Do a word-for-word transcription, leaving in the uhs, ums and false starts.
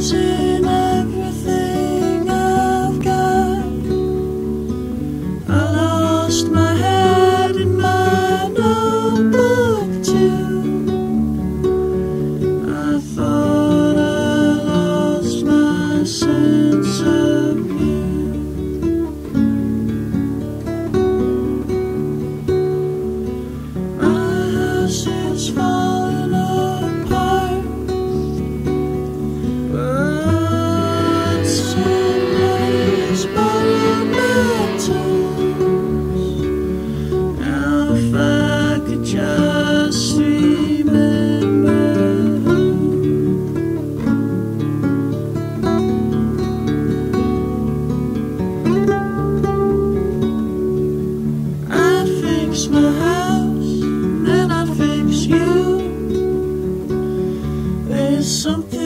losing everything I've got. I lost my head in my notebook too. I thought I lost my sense of you. My house is falling apart, but somebody's borrowed my tools. Now if I could just remember who. I'd fix my house, then I'd fix you. There's something